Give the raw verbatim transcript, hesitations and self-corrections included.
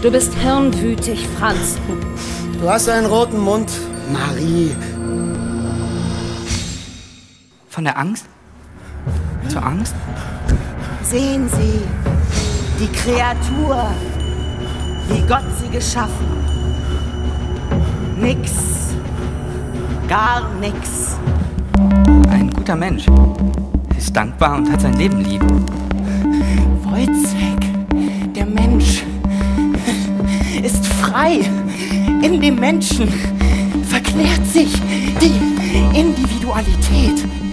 Du bist hirnwütig, Franz. Du hast einen roten Mund, Marie. Von der Angst zur Angst? Sehen Sie, die Kreatur, wie Gott sie geschaffen. Nix, gar nix. Ein guter Mensch. Ist dankbar und hat sein Leben lieb. Wojciech, der Mensch, ist frei. In dem Menschen verklärt sich die Individualität.